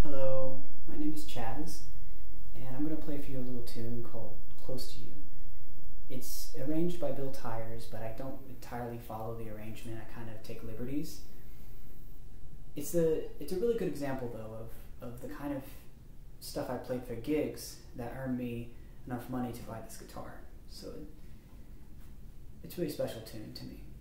Hello, my name is Chaz, and I'm going to play for you a little tune called Close to You. It's arranged by Bill Tyers, but I don't entirely follow the arrangement. I kind of take liberties. It's a really good example, though, of the kind of stuff I played for gigs that earned me enough money to buy this guitar. So it's a really special tune to me.